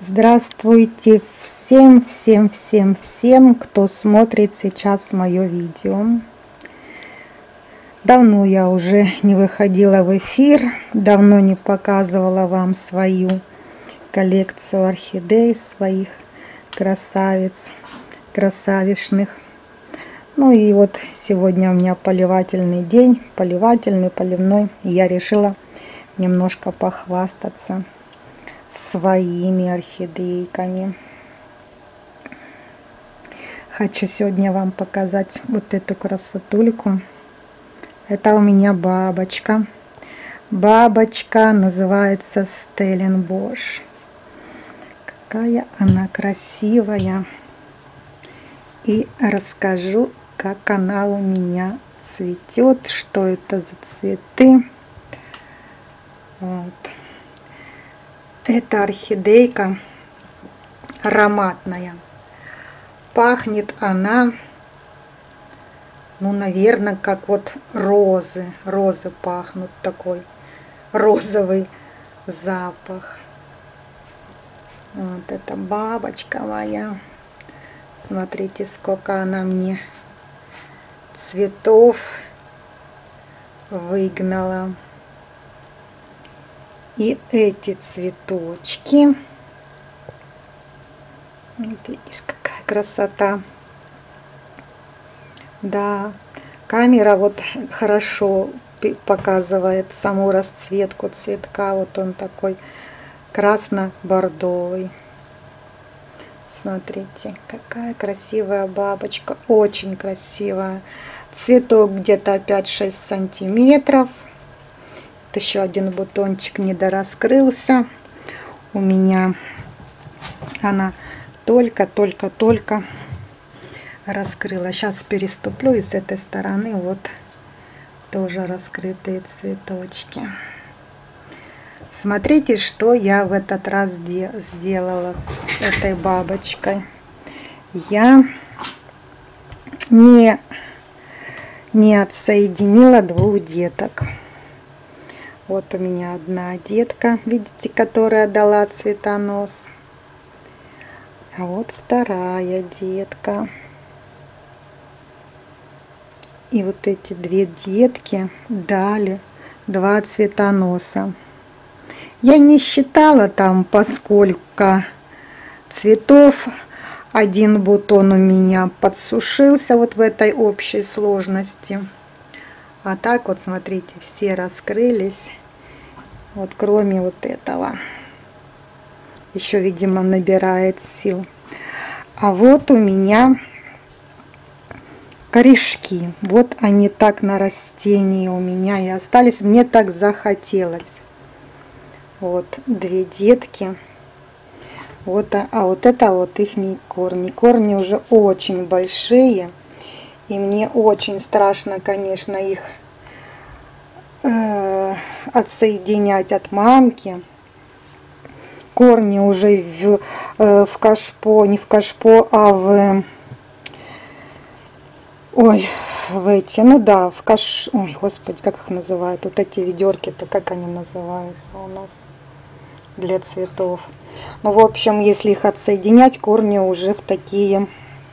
Здравствуйте всем, кто смотрит сейчас мое видео. Давно я уже не выходила в эфир, давно не показывала вам свою коллекцию орхидей, своих красавиц, красавишных. Ну и вот сегодня у меня поливательный день, поливной, и я решила немножко похвастаться своими орхидейками. Хочу сегодня вам показать вот эту красотульку. Это у меня бабочка. Бабочка называется Стелленбош. Какая она красивая. И расскажу, как она у меня цветет, что это за цветы. Вот. Эта орхидейка ароматная. Пахнет она, ну, наверное, как вот розы. Розы пахнут, такой розовый запах. Вот эта бабочка моя. Смотрите, сколько она мне цветов выгнала. И эти цветочки. Вот видишь, какая красота. Да, камера вот хорошо показывает саму расцветку цветка. Вот он такой красно-бордовый. Смотрите, какая красивая бабочка. Очень красивая. Цветок где-то 5-6 сантиметров. Еще один бутончик недораскрылся. У меня она только раскрыла. Сейчас переступлю, и с этой стороны вот тоже раскрытые цветочки. Смотрите, что я в этот раз сделала с этой бабочкой. Я не отсоединила двух деток. Вот у меня одна детка, видите, которая дала цветонос. А вот вторая детка. И вот эти две детки дали два цветоноса. Я не считала там, поскольку цветов. Один бутон у меня подсушился вот в этой общей сложности. А так вот, смотрите, все раскрылись. Вот кроме вот этого. Еще, видимо, набирает сил. А вот у меня корешки. Вот они так на растении у меня и остались. Мне так захотелось. Вот две детки. Вот, а вот это вот их корни. Корни уже очень большие. И мне очень страшно, конечно, их отсоединять от мамки. Корни уже в кашпо, не в кашпо, а в эти, ну да, в ой, господи, как их называют, вот эти ведерки-то, как они называются у нас для цветов. Ну, в общем, если их отсоединять, корни уже в такие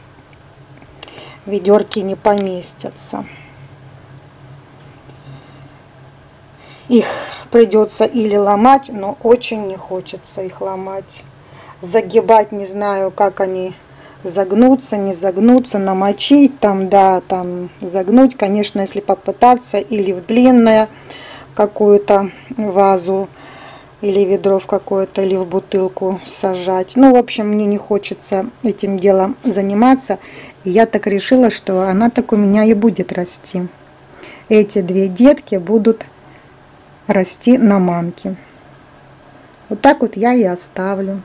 ведерки не поместятся. Их придется или ломать, но очень не хочется их ломать. Загибать, не знаю, как они загнутся, не загнутся, намочить там, да, там загнуть, конечно, если попытаться, или в длинное какую-то вазу, или ведро в какое-то, или в бутылку сажать. Ну, в общем, мне не хочется этим делом заниматься. И я так решила, что она так у меня и будет расти. Эти две детки будут расти на мамке. Вот так вот я и оставлю.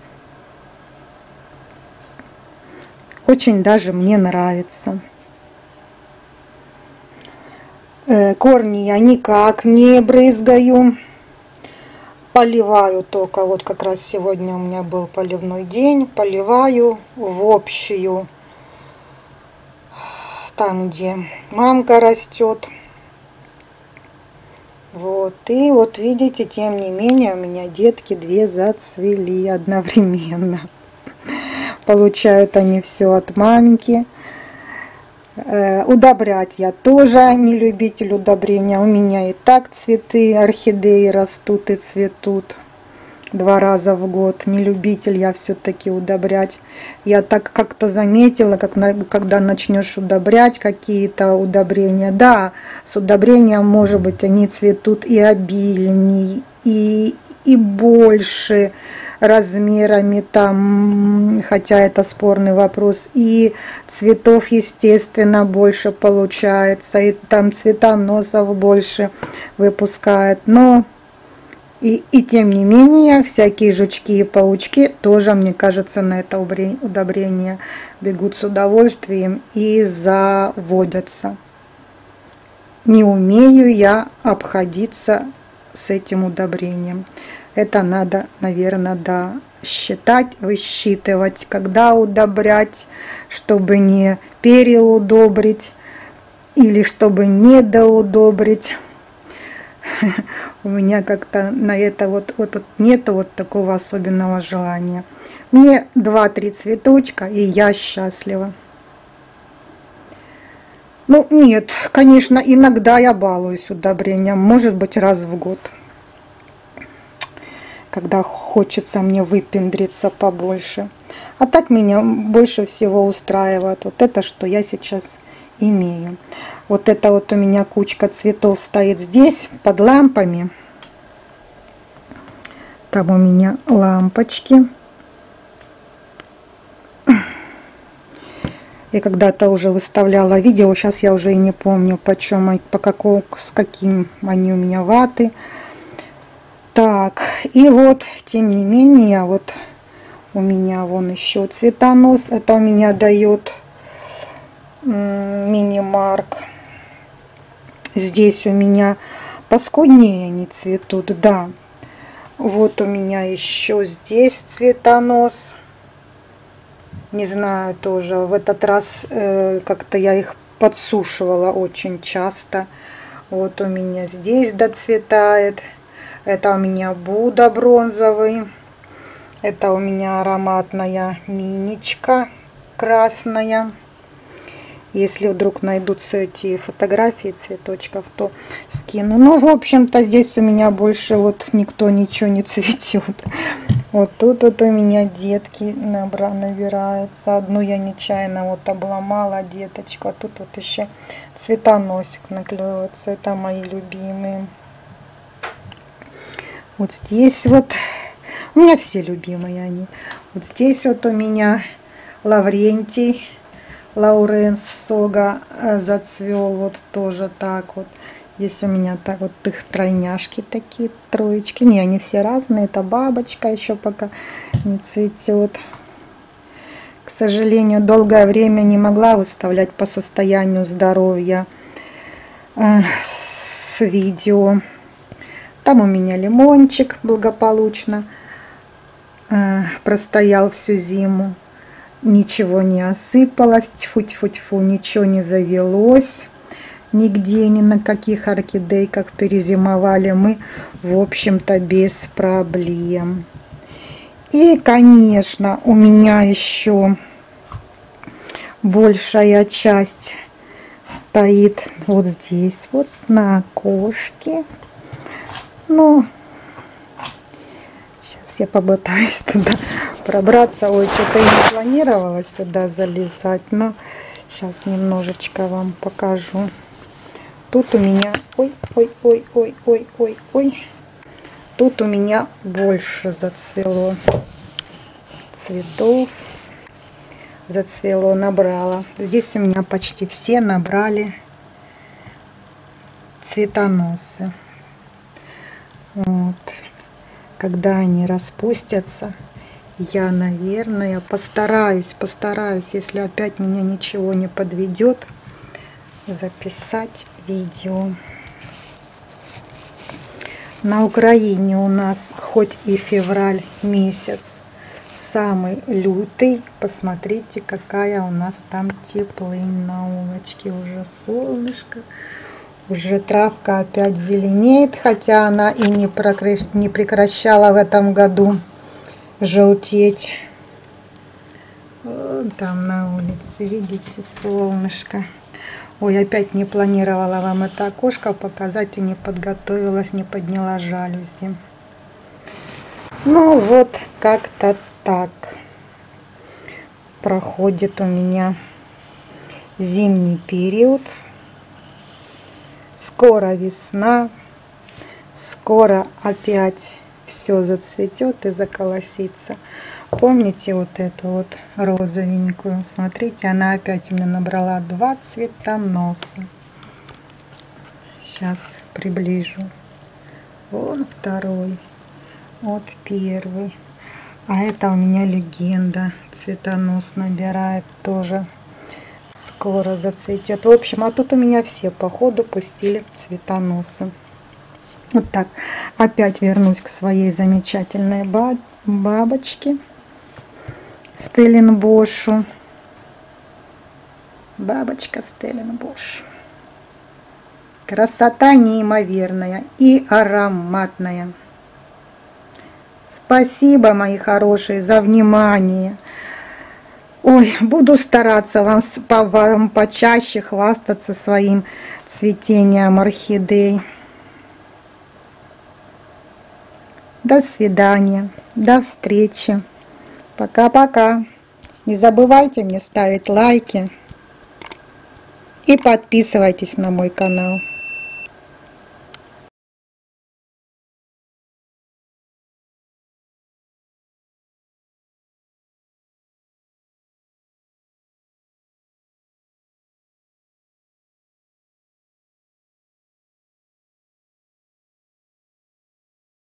Очень даже мне нравится. Корни я никак не брызгаю. Поливаю только, вот как раз сегодня у меня был поливной день. Поливаю в общую, там где мамка растет. Вот, и вот видите, тем не менее, у меня детки две зацвели одновременно. Получают они все от маменьки. Удобрять я тоже не любитель удобрения. У меня и так цветы, орхидеи растут и цветут 2 раза в год. Не любитель я все-таки удобрять. Я так как-то заметила, когда начнешь удобрять какие-то удобрения. Да, с удобрением, может быть, они цветут и обильней, и больше размерами там, хотя это спорный вопрос, и цветов, естественно, больше получается, и там цветоносов больше выпускает, но и тем не менее, всякие жучки и паучки тоже, мне кажется, на это удобрение бегут с удовольствием и заводятся. Не умею я обходиться с этим удобрением. Это надо, наверное, да, считать, высчитывать, когда удобрять, чтобы не переудобрить или чтобы недоудобрить. У меня как-то на это вот нету вот такого особенного желания. Мне 2-3 цветочка, и я счастлива. Ну, нет, конечно, иногда я балуюсь удобрением, может быть, раз в год. Когда хочется мне выпендриться побольше. А так меня больше всего устраивает вот это, что я сейчас имею. Вот это вот у меня кучка цветов стоит здесь, под лампами. Там у меня лампочки. Я когда-то уже выставляла видео, сейчас я уже и не помню, почем, с каким они у меня ваты. Так, и вот, тем не менее, вот у меня вон еще цветонос. Это у меня дает мини-марк. Здесь у меня паскуднее они цветут, да. Вот у меня еще здесь цветонос. Не знаю, тоже в этот раз как-то я их подсушивала очень часто. Вот у меня здесь доцветает. Это у меня Будда бронзовый. Это у меня ароматная миничка красная. Если вдруг найдутся эти фотографии цветочков, то скину. Ну, в общем-то, здесь у меня больше вот никто ничего не цветет. Вот тут вот у меня детки набираются. Одну я нечаянно вот обломала деточку. А тут вот еще цветоносик наклевывается. Это мои любимые. Вот здесь вот. У меня все любимые они. Вот здесь вот у меня Лаврентий. Лауренс Сога зацвел вот тоже так вот. Здесь у меня так вот их тройняшки такие, троечки. Не, они все разные. Это бабочка еще пока не цветет. К сожалению, долгое время не могла выставлять по состоянию здоровья с видео. Там у меня лимончик благополучно простоял всю зиму. Ничего не осыпалось, тьфу-тьфу-тьфу, ничего не завелось. Нигде, ни на каких орхидейках перезимовали мы, в общем-то, без проблем. И, конечно, у меня еще большая часть стоит вот здесь, вот на окошке. Ну, сейчас я попытаюсь туда пробраться. Ой, что-то я не планировала сюда залезать, но сейчас немножечко вам покажу. Тут у меня, ой, тут у меня больше зацвело цветов, зацвело, набрала. Здесь у меня почти все набрали цветоносы. Вот. Когда они распустятся, я, наверное, постараюсь, если опять меня ничего не подведет, записать видео. На Украине у нас хоть и февраль месяц самый лютый, посмотрите, какая у нас там теплынь на улочке, уже солнышко, Уже травка опять зеленеет, хотя она и не прекращала в этом году желтеть. Вон там на улице, видите, солнышко. Ой, опять не планировала вам это окошко показать и не подготовилась, не подняла жалюзи. Ну вот, как-то так проходит у меня зимний период. Скоро весна, скоро опять все зацветет и заколосится. Помните вот эту вот розовенькую? Смотрите, она опять у меня набрала 2 цветоноса. Сейчас приближу. Вон второй, вот первый. А это у меня легенда. Цветонос набирает тоже. Скоро зацветет. В общем, а тут у меня все по ходу пустили цветоносы. Вот так. Опять вернусь к своей замечательной бабочке. Стелленбошу. Бабочка Стелленбош. Красота неимоверная и ароматная. Спасибо, мои хорошие, за внимание. Ой, буду стараться вам почаще хвастаться своим цветением орхидей. До свидания, до встречи. Пока-пока. Не забывайте мне ставить лайки и подписывайтесь на мой канал.